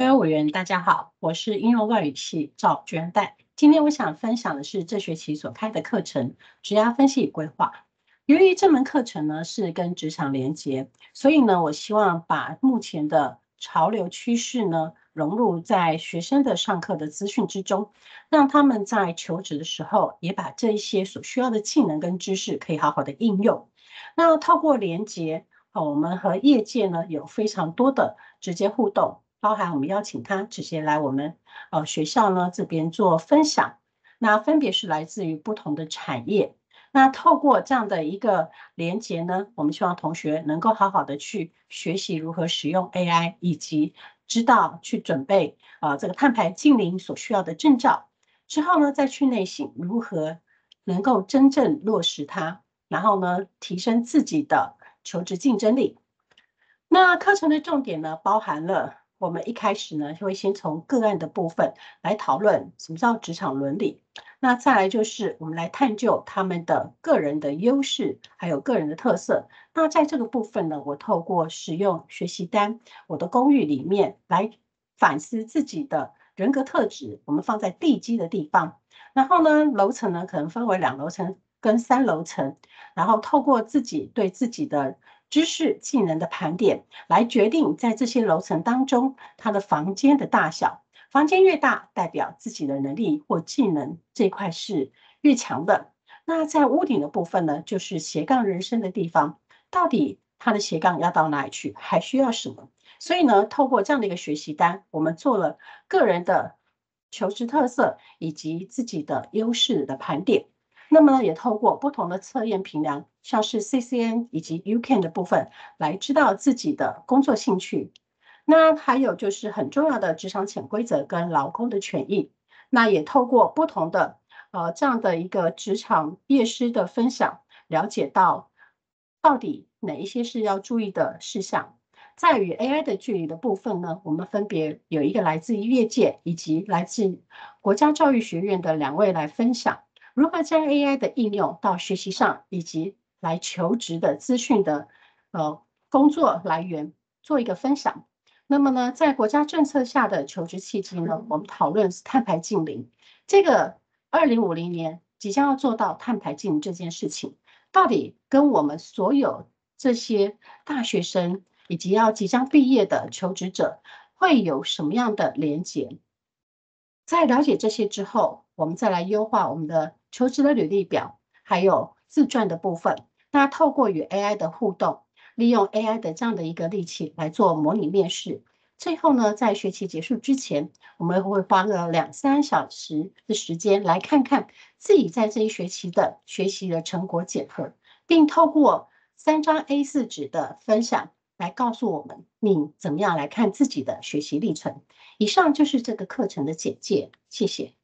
各位委员，大家好，我是应用外语系赵娟代。今天我想分享的是这学期所开的课程职涯分析与规划。由于这门课程呢是跟职场连结，所以呢，我希望把目前的潮流趋势呢融入在学生的上课的资讯之中，让他们在求职的时候也把这一些所需要的技能跟知识可以好好的应用。那透过连结，我们和业界呢有非常多的直接互动。包含我们邀请他直接来我们学校呢这边做分享，那分别是来自于不同的产业。那透过这样的一个连结呢，我们希望同学能够好好的去学习如何使用 AI，以及知道去准备这个碳排净零所需要的证照。之后呢，再去内省如何能够真正落实它，然后呢，提升自己的求职竞争力。那课程的重点呢，包含了我们一开始呢，会先从个案的部分来讨论什么叫职场伦理。那再来就是我们来探究他们的个人的优势，还有个人的特色。那在这个部分呢，我透过使用学习单，我的公寓里面来反思自己的人格特质，我们放在地基的地方。然后呢，楼层呢可能分为2楼层跟3楼层，然后透过自己对自己的知识技能的盘点，来决定在这些楼层当中，它的房间的大小。房间越大，代表自己的能力或技能这一块是越强的。那在屋顶的部分呢，就是斜杠人生的地方，到底它的斜杠要到哪里去，还需要什么？所以呢，透过这样的一个学习单，我们做了个人的求职特色以及自己的优势的盘点。那么呢，也透过不同的测验评量，像是 CCN 以及 UCAN 的部分，来知道自己的工作兴趣。那还有就是很重要的职场潜规则跟劳工的权益。那也透过不同的这样的一个职场业师的分享，了解到底哪一些是要注意的事项。在与 AI 的距离的部分呢，我们分别有一个来自于业界以及来自国家教育学院的2位来分享。如何将 AI 的应用到学习上，以及来求职的资讯的工作来源做一个分享。那么呢，在国家政策下的求职契机呢，我们讨论是碳排净零。这个2050年即将要做到碳排净零这件事情，到底跟我们所有这些大学生以及即将毕业的求职者会有什么样的连结？在了解这些之后，我们再来优化我们的求职的履历表，还有自传的部分。那透过与 AI 的互动，利用 AI 的这样的一个利器来做模拟面试。最后呢，在学期结束之前，我们会花个2、3小时的时间来看看自己在这一学期的学习的成果检核，并透过3张 A4 纸的分享来告诉我们你怎么样来看自己的学习历程。以上就是这个课程的简介，谢谢。